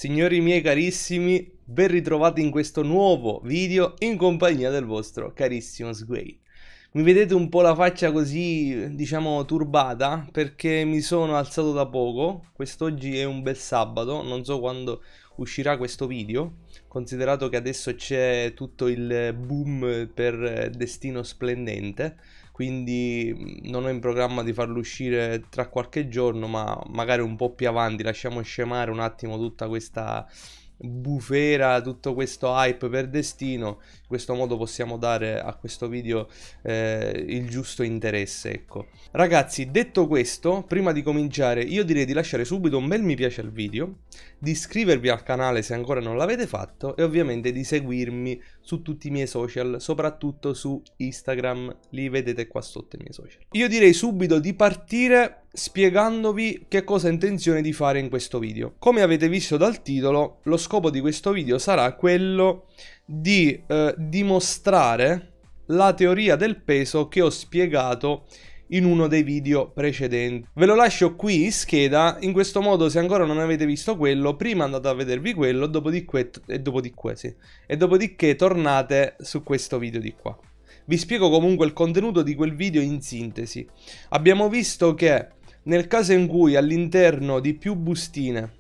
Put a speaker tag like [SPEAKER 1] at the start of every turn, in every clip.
[SPEAKER 1] Signori miei carissimi, ben ritrovati in questo nuovo video in compagnia del vostro carissimo Sway. Mi vedete un po' la faccia così, diciamo, turbata perché mi sono alzato da poco. Quest'oggi è un bel sabato, non so quando uscirà questo video, considerato che adesso c'è tutto il boom per Destino Splendente, quindi non ho in programma di farlo uscire tra qualche giorno, ma magari un po' più avanti. Lasciamo scemare un attimo tutta questa bufera, tutto questo hype per Destino. In questo modo possiamo dare a questo video il giusto interesse, ecco. Ragazzi, detto questo, prima di cominciare io direi di lasciare subito un bel mi piace al video, di iscrivervi al canale se ancora non l'avete fatto e ovviamente di seguirmi su tutti i miei social, soprattutto su Instagram, li vedete qua sotto i miei social. Io direi subito di partire spiegandovi che cosa ho intenzione di fare in questo video. Come avete visto dal titolo, lo scopo di questo video sarà quello di dimostrare la teoria del peso che ho spiegato in uno dei video precedenti. Ve lo lascio qui in scheda, in questo modo se ancora non avete visto quello, prima andate a vedervi quello, dopodiché tornate su questo video di qua. Vi spiego comunque il contenuto di quel video in sintesi. Abbiamo visto che nel caso in cui all'interno di più bustine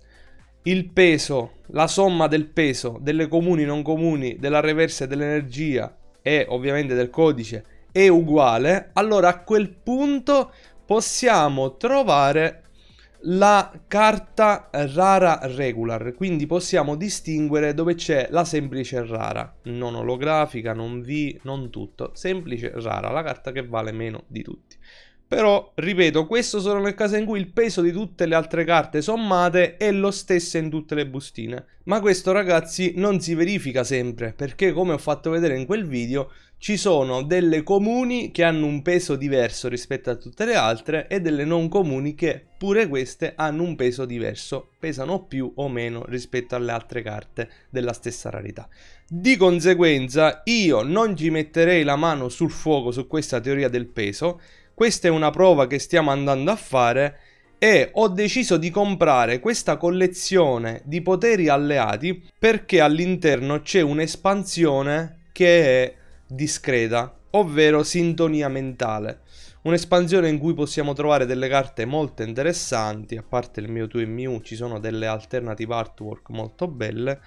[SPEAKER 1] il peso, la somma del peso delle comuni, non comuni, della reversa e dell'energia e ovviamente del codice è uguale, allora a quel punto possiamo trovare la carta rara regular, quindi possiamo distinguere dove c'è la semplice rara, non olografica, non V, non tutto, semplice rara, la carta che vale meno di tutti. Però, ripeto, questo solo nel caso in cui il peso di tutte le altre carte sommate è lo stesso in tutte le bustine. Ma questo, ragazzi, non si verifica sempre, perché come ho fatto vedere in quel video, ci sono delle comuni che hanno un peso diverso rispetto a tutte le altre e delle non comuni che pure queste hanno un peso diverso, pesano più o meno rispetto alle altre carte della stessa rarità. Di conseguenza, io non ci metterei la mano sul fuoco su questa teoria del peso. Questa è una prova che stiamo andando a fare e ho deciso di comprare questa collezione di poteri alleati perché all'interno c'è un'espansione che è discreta, ovvero sintonia mentale. Un'espansione in cui possiamo trovare delle carte molto interessanti, a parte il Mewtwo e Mew ci sono delle alternative artwork molto belle.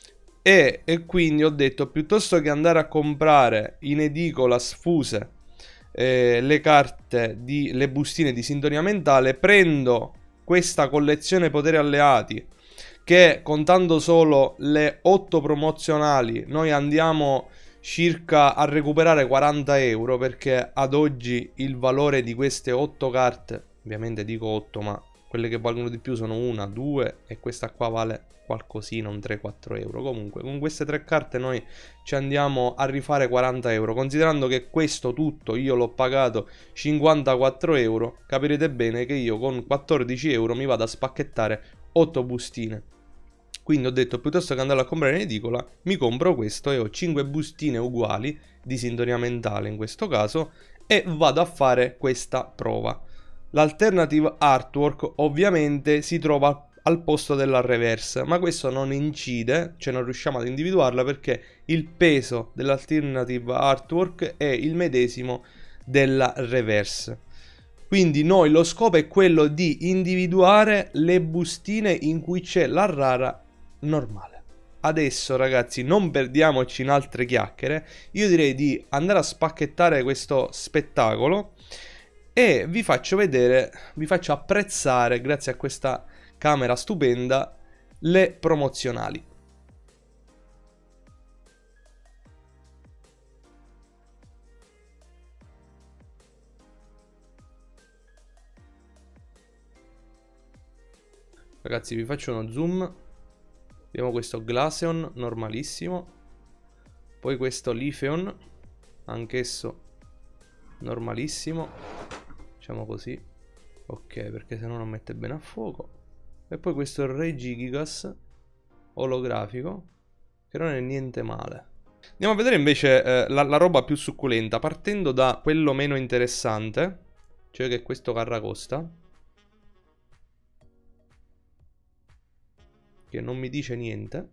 [SPEAKER 1] E quindi ho detto, piuttosto che andare a comprare in edicola sfuse le carte le bustine di sintonia mentale, prendo questa collezione poteri alleati che contando solo le 8 promozionali noi andiamo circa a recuperare 40 euro, perché ad oggi il valore di queste 8 carte, ovviamente dico 8 ma quelle che valgono di più sono 1, 2 e questa qua vale qualcosina, un 3-4 euro. Comunque con queste 3 carte noi ci andiamo a rifare 40 euro, considerando che questo tutto io l'ho pagato 54 euro, capirete bene che io con 14 euro mi vado a spacchettare 8 bustine. Quindi ho detto, piuttosto che andare a comprare in edicola, mi compro questo e ho 5 bustine uguali di sintonia mentale in questo caso e vado a fare questa prova. L'alternative artwork ovviamente si trova al posto della reverse, ma questo non incide, cioè non riusciamo ad individuarla perché il peso dell'alternative artwork è il medesimo della reverse. Quindi noi lo scopo è quello di individuare le bustine in cui c'è la rara normale. Adesso ragazzi non perdiamoci in altre chiacchiere, io direi di andare a spacchettare questo spettacolo e vi faccio vedere, vi faccio apprezzare grazie a questa camera stupenda le promozionali. Ragazzi vi faccio uno zoom. Abbiamo questo Glaceon normalissimo, poi questo Leafeon anch'esso normalissimo, facciamo così, ok, perché sennò non mette bene a fuoco. E poi questo Regigigas olografico, che non è niente male. Andiamo a vedere invece la roba più succulenta, partendo da quello meno interessante, cioè che è questo Carracosta. che non mi dice niente.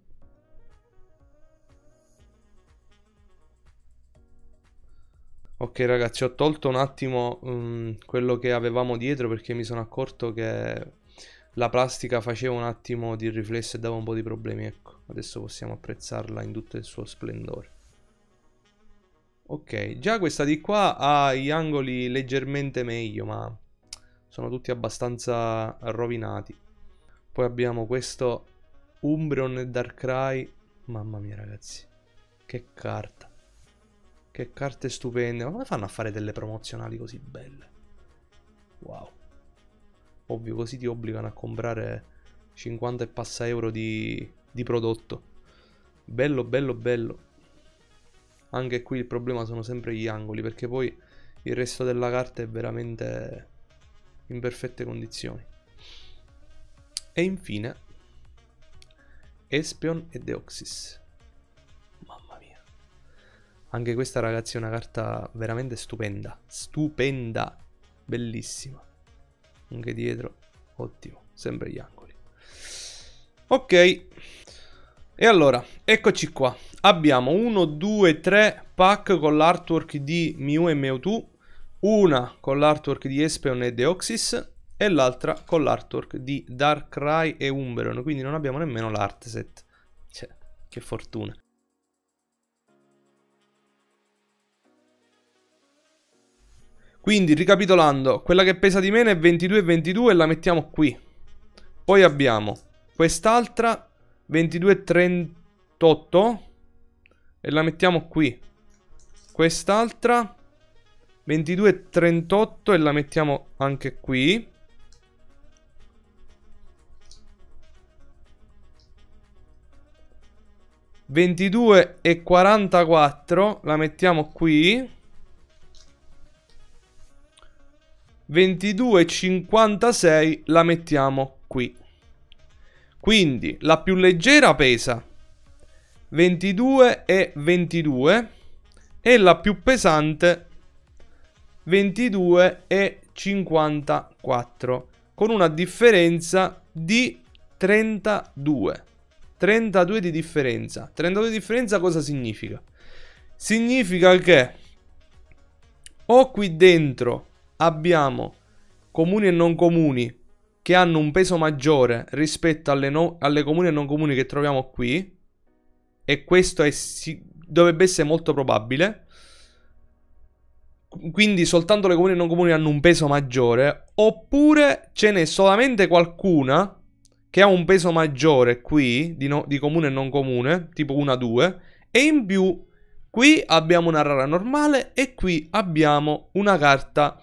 [SPEAKER 1] Ok ragazzi, ho tolto un attimo quello che avevamo dietro perché mi sono accorto che la plastica faceva un attimo di riflesso e dava un po' di problemi, ecco. Adesso possiamo apprezzarla in tutto il suo splendore. Ok, già questa di qua ha gli angoli leggermente meglio, ma sono tutti abbastanza rovinati. Poi abbiamo questo Umbreon e Darkrai. Mamma mia ragazzi, che carta. Che carte stupende. Ma come fanno a fare delle promozionali così belle? Wow. Ovvio, così ti obbligano a comprare 50 e passa euro di prodotto. Bello, bello, bello. Anche qui il problema sono sempre gli angoli, perché poi il resto della carta è veramente in perfette condizioni. E infine Espeon e Deoxys. Mamma mia. Anche questa ragazzi è una carta veramente stupenda. Stupenda. Bellissima. Anche dietro. Ottimo. Sempre gli angoli. Ok. E allora, eccoci qua. Abbiamo 1, 2, 3 pack con l'artwork di Mew e Mewtwo. Una con l'artwork di Espeon e Deoxys. E l'altra con l'artwork di Darkrai e Umbreon. Quindi non abbiamo nemmeno l'art set. Cioè, che fortuna. Quindi, ricapitolando, quella che pesa di meno è 22,22 e la mettiamo qui. Poi abbiamo quest'altra 22,38 e la mettiamo qui. Quest'altra 22,38 e la mettiamo anche qui. (22,44) la mettiamo qui. 22,56 la mettiamo qui. Quindi la più leggera pesa 22,22 e la più pesante 22,54 con una differenza di 32. 32 di differenza. 32 di differenza cosa significa? Significa che o qui dentro abbiamo comuni e non comuni che hanno un peso maggiore rispetto alle comuni e non comuni che troviamo qui, e questo dovrebbe essere molto probabile. Quindi soltanto le comuni e non comuni hanno un peso maggiore, oppure ce n'è solamente qualcuna che ha un peso maggiore qui di comune e non comune, tipo 1 a 2, e in più qui abbiamo una rara normale e qui abbiamo una carta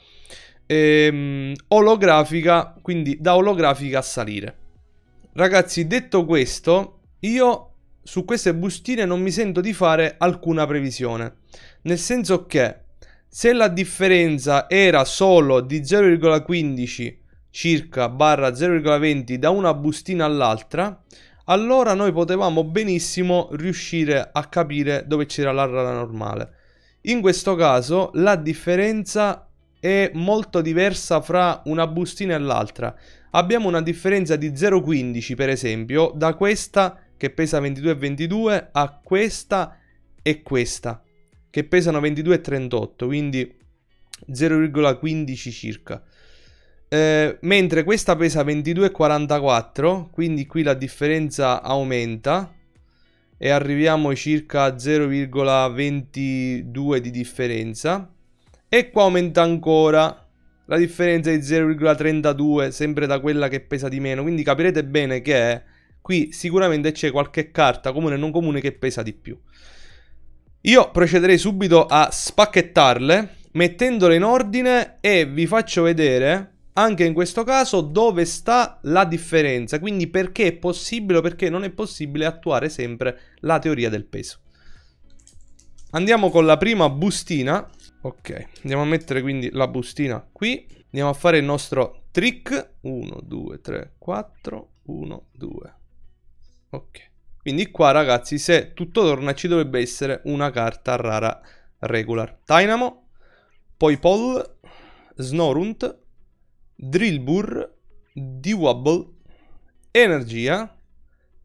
[SPEAKER 1] olografica, quindi da olografica a salire. Ragazzi, detto questo, io su queste bustine non mi sento di fare alcuna previsione, nel senso che se la differenza era solo di 0,15 circa barra 0,20 da una bustina all'altra, allora noi potevamo benissimo riuscire a capire dove c'era la rara normale. In questo caso la differenza è molto diversa fra una bustina e l'altra. Abbiamo una differenza di 0,15 per esempio da questa che pesa 22,22 a questa e questa che pesano 22,38, quindi 0,15 circa. Mentre questa pesa 22,44, quindi qui la differenza aumenta e arriviamo circa a 0,22 di differenza. E qua aumenta ancora, la differenza è di 0,32, sempre da quella che pesa di meno. Quindi capirete bene che qui sicuramente c'è qualche carta comune e non comune che pesa di più. Io procederei subito a spacchettarle, mettendole in ordine, e vi faccio vedere anche in questo caso dove sta la differenza, quindi perché è possibile o perché non è possibile attuare sempre la teoria del peso. Andiamo con la prima bustina. Ok, andiamo a mettere quindi la bustina qui. Andiamo a fare il nostro trick. 1, 2, 3, 4, 1, 2. Ok. Quindi qua ragazzi, se tutto torna, ci dovrebbe essere una carta rara regular. Dynamo, poi Paul, Snorunt, Drillbur, Dewabble, Energia,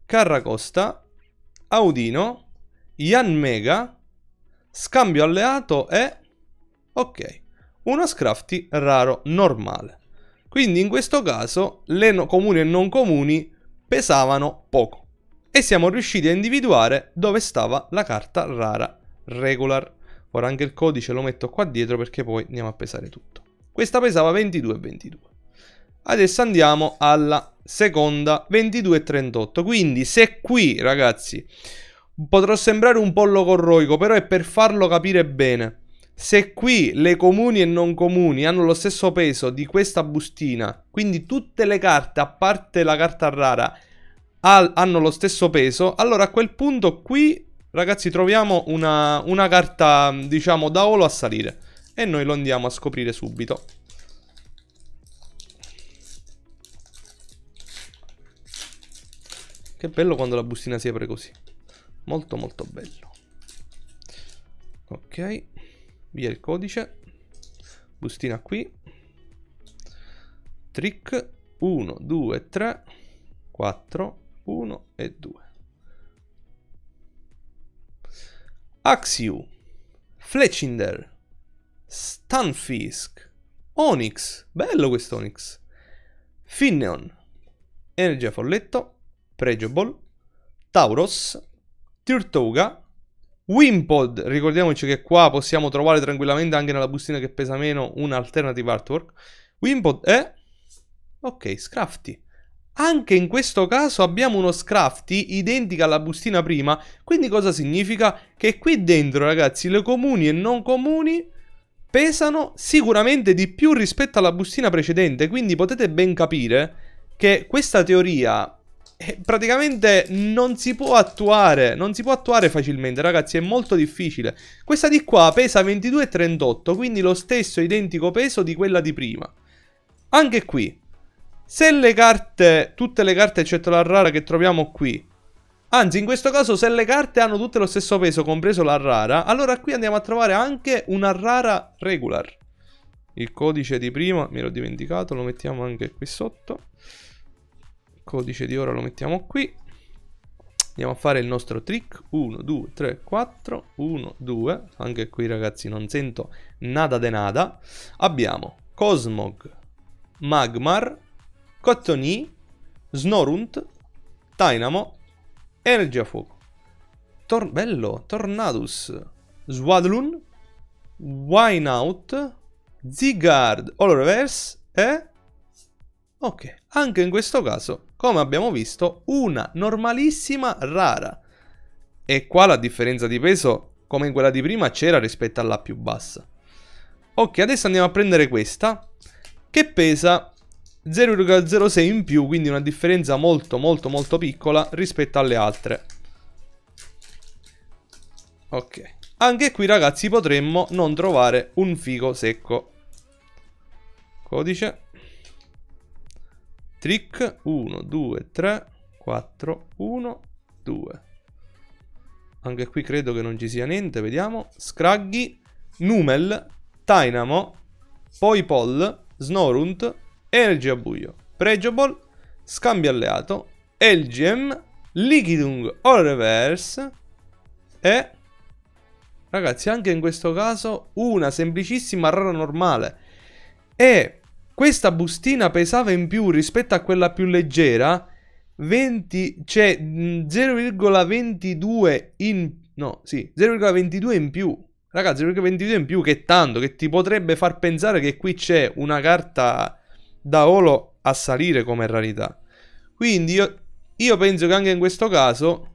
[SPEAKER 1] Carracosta, Audino, Yanmega, scambio alleato e... ok, uno Scrafty raro normale. Quindi in questo caso le comuni e non comuni pesavano poco. E siamo riusciti a individuare dove stava la carta rara regular. Ora anche il codice lo metto qua dietro perché poi andiamo a pesare tutto. Questa pesava 22,22. Adesso andiamo alla seconda, 22,38. Quindi se qui, ragazzi, potrò sembrare un po' logorroico, però è per farlo capire bene. Se qui le comuni e non comuni hanno lo stesso peso di questa bustina, quindi tutte le carte, a parte la carta rara, hanno lo stesso peso, allora a quel punto qui, ragazzi, troviamo una carta, diciamo, da olo a salire. E noi lo andiamo a scoprire subito. Che bello quando la bustina si apre così. Molto molto bello. Ok, via il codice. Bustina qui. Trick 1, 2, 3, 4, 1 e 2. Axiu, Fletchinder, Stunfisk, Onyx, bello questo Onyx, Finneon, Energia Folletto, Pregiable, Tauros, Tirtouga, Wimpod, ricordiamoci che qua possiamo trovare tranquillamente anche nella bustina che pesa meno un alternative artwork. Wimpod e... ok, Scrafty. Anche in questo caso abbiamo uno Scrafty identico alla bustina prima. Quindi cosa significa? Che qui dentro, ragazzi, le comuni e non comuni pesano sicuramente di più rispetto alla bustina precedente. Quindi potete ben capire che questa teoria praticamente non si può attuare. Non si può attuare facilmente, ragazzi, è molto difficile. Questa di qua pesa 22,38, quindi lo stesso identico peso di quella di prima. Anche qui, se le carte, tutte le carte eccetto la rara che troviamo qui, anzi in questo caso se le carte hanno tutte lo stesso peso compreso la rara, allora qui andiamo a trovare anche una rara regular. Il codice di prima, mi ero dimenticato, lo mettiamo anche qui sotto. Il codice di ora lo mettiamo qui. Andiamo a fare il nostro trick. 1, 2, 3, 4, 1, 2. Anche qui, ragazzi, non sento nada de nada. Abbiamo Cosmog, Magmar, Cottony, Snorunt, Dynamo, Energia Fuoco, bello, Tornadus, Swadloon, Wineout, Zygarde, Holoreverse e... ok, anche in questo caso, come abbiamo visto, una normalissima rara. E qua la differenza di peso, come in quella di prima, c'era rispetto alla più bassa. Ok, adesso andiamo a prendere questa, che pesa 0,06 in più, quindi una differenza molto piccola rispetto alle altre. Ok, anche qui, ragazzi, potremmo non trovare un figo secco. Codice trick 1, 2, 3, 4, 1, 2. Anche qui credo che non ci sia niente, vediamo. Scraggy, Numel, Dynamo, Poipol, Snorunt, Energia Buio, Pregiable, Scambio Alleato, LGM, Liquidung All Reverse e... ragazzi, anche in questo caso una semplicissima rara normale. E questa bustina pesava in più rispetto a quella più leggera 20, cioè 0,22 in... no, sì, 0,22 in più. Ragazzi, 0,22 in più, che è tanto, che ti potrebbe far pensare che qui c'è una carta da olo a salire come rarità. Quindi io penso che anche in questo caso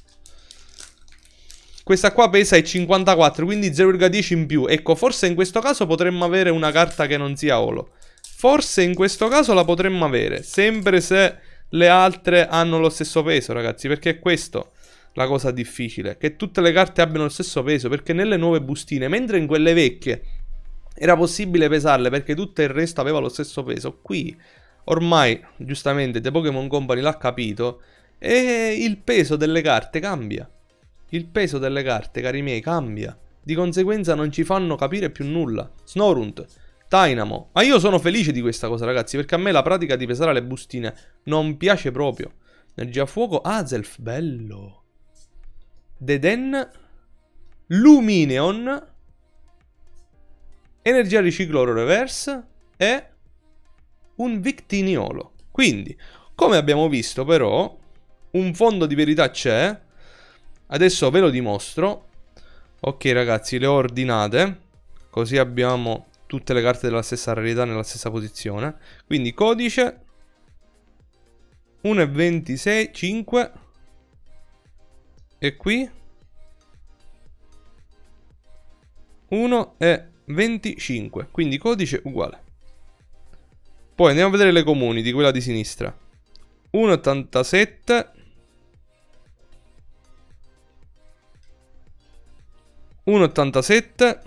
[SPEAKER 1] questa qua pesa i 54, quindi 0,10 in più. Ecco, forse in questo caso potremmo avere una carta che non sia olo. Forse in questo caso la potremmo avere, sempre se le altre hanno lo stesso peso, ragazzi, perché è questo la cosa difficile, che tutte le carte abbiano lo stesso peso, perché nelle nuove bustine, mentre in quelle vecchie era possibile pesarle perché tutto il resto aveva lo stesso peso, qui ormai, giustamente, The Pokémon Company l'ha capito e il peso delle carte cambia. Il peso delle carte, cari miei, cambia. Di conseguenza non ci fanno capire più nulla. Snorunt, Dynamo. Ma io sono felice di questa cosa, ragazzi, perché a me la pratica di pesare le bustine non piace proprio. Energia fuoco, Azelf, bello. Deden, Lumineon, energia riciclo oro reverse e un Victiniolo. Quindi, come abbiamo visto però, un fondo di verità c'è. Adesso ve lo dimostro. Ok ragazzi, le ho ordinate, così abbiamo tutte le carte della stessa rarità nella stessa posizione. Quindi codice 1,26, 5. E qui 1,25. Quindi codice uguale. Poi andiamo a vedere le comuni di quella di sinistra. 1,87. 1,87.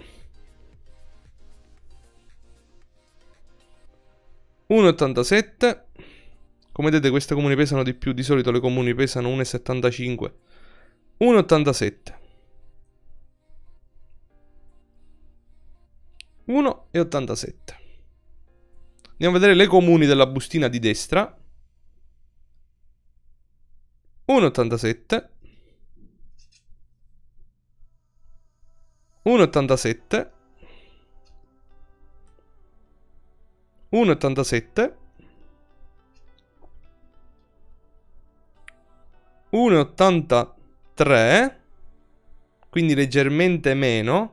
[SPEAKER 1] 1,87. Come vedete queste comuni pesano di più. Di solito le comuni pesano 1,75. 1,87. 1,87. Andiamo a vedere le comuni della bustina di destra. 1,87. 1,87. 1,87. 1,83. Quindi leggermente meno.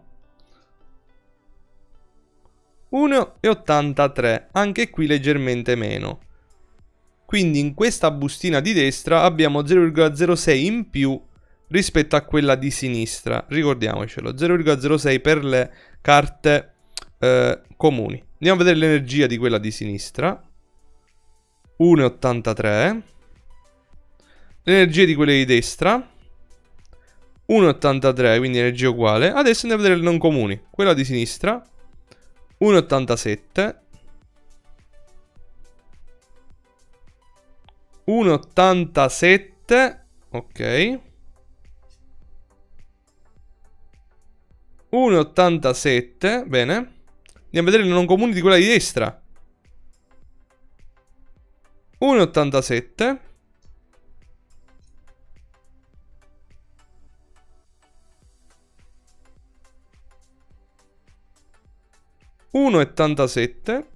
[SPEAKER 1] 1,83. Anche qui leggermente meno. Quindi in questa bustina di destra abbiamo 0,06 in più rispetto a quella di sinistra. Ricordiamocelo, 0,06 per le carte comuni. Andiamo a vedere l'energia di quella di sinistra. 1,83. L'energia di quelle di destra 1,83, quindi energia uguale. Adesso andiamo a vedere le non comuni. Quella di sinistra 1,87. 1,87. Ok. 1,87. Bene. Andiamo a vedere le non comuni di quella di destra. 1,87. 1,87.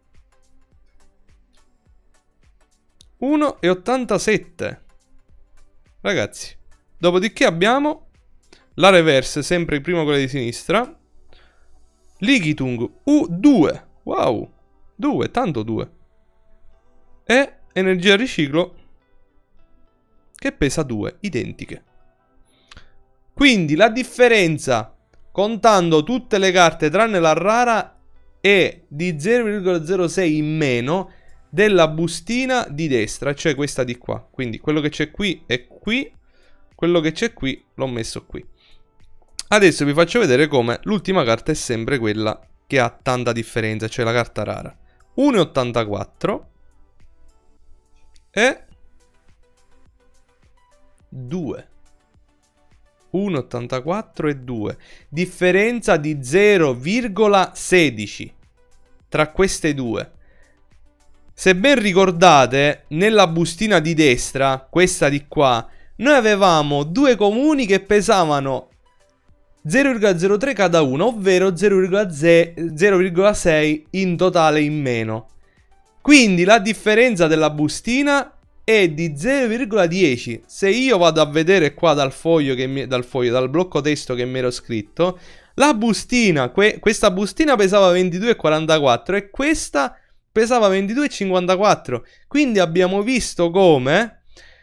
[SPEAKER 1] 1,87. Ragazzi, dopodiché abbiamo la reverse, sempre prima quella di sinistra. Liquitung U2. Wow, 2, tanto 2. E energia riciclo che pesa 2, identiche. Quindi la differenza, contando tutte le carte tranne la rara, è di 0,06 in meno della bustina di destra, cioè questa di qua. Quindi quello che c'è qui è qui, quello che c'è qui l'ho messo qui. Adesso vi faccio vedere come l'ultima carta è sempre quella che ha tanta differenza, cioè la carta rara. 1,84 e 2. 1,84 e 2. Differenza di 0,16 tra queste due. Se ben ricordate, nella bustina di destra, questa di qua, noi avevamo due comuni che pesavano 0,03 cada uno, ovvero 0,6 in totale in meno. Quindi la differenza della bustina è di 0,10. Se io vado a vedere qua dal blocco testo che mi ero scritto, la bustina, questa bustina pesava 22,44 e questa pesava 22,54. Quindi abbiamo visto come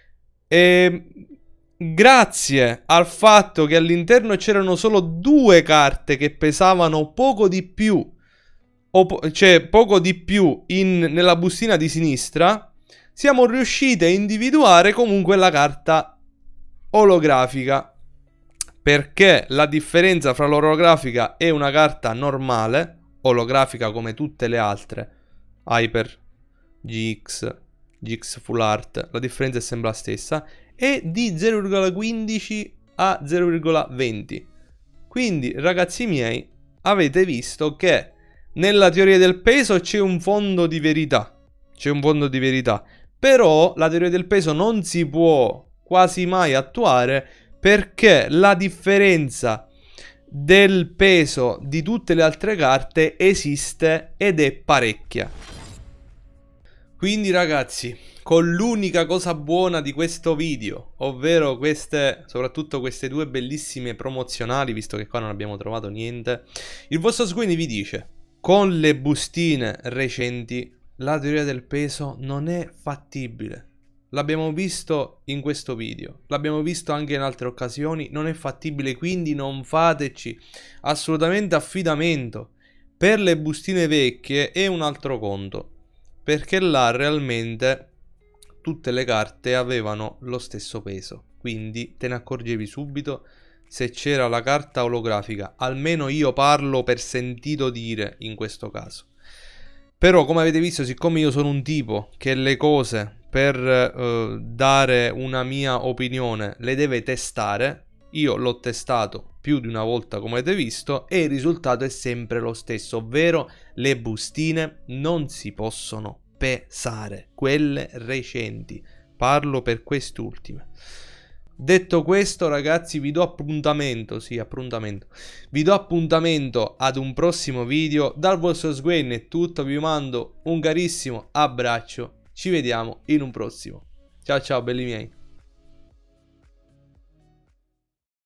[SPEAKER 1] grazie al fatto che all'interno c'erano solo due carte che pesavano poco di più, cioè poco di più nella bustina di sinistra, siamo riusciti a individuare comunque la carta olografica. Perché la differenza fra l'olografica e una carta normale, olografica come tutte le altre, Hyper, GX, GX Full Art, la differenza è sempre la stessa, è di 0,15 a 0,20. Quindi, ragazzi miei, avete visto che nella teoria del peso c'è un fondo di verità. C'è un fondo di verità. Però la teoria del peso non si può quasi mai attuare perché la differenza del peso di tutte le altre carte esiste ed è parecchia. Quindi ragazzi, con l'unica cosa buona di questo video, ovvero soprattutto queste due bellissime promozionali, visto che qua non abbiamo trovato niente, il vostro Sguini vi dice: con le bustine recenti la teoria del peso non è fattibile. L'abbiamo visto in questo video, l'abbiamo visto anche in altre occasioni, non è fattibile, quindi non fateci assolutamente affidamento. Per le bustine vecchie è un altro conto, perché là realmente tutte le carte avevano lo stesso peso, quindi te ne accorgevi subito se c'era la carta olografica. Almeno io parlo per sentito dire in questo caso. Però come avete visto, siccome io sono un tipo che le cose per dare una mia opinione le deve testare, io l'ho testato più di una volta come avete visto e il risultato è sempre lo stesso, ovvero le bustine non si possono pesare, quelle recenti, parlo per quest'ultime. Detto questo ragazzi, vi do appuntamento, vi do appuntamento ad un prossimo video. Dal vostro Sguin è tutto, vi mando un carissimo abbraccio, ci vediamo in un prossimo. Ciao ciao belli miei.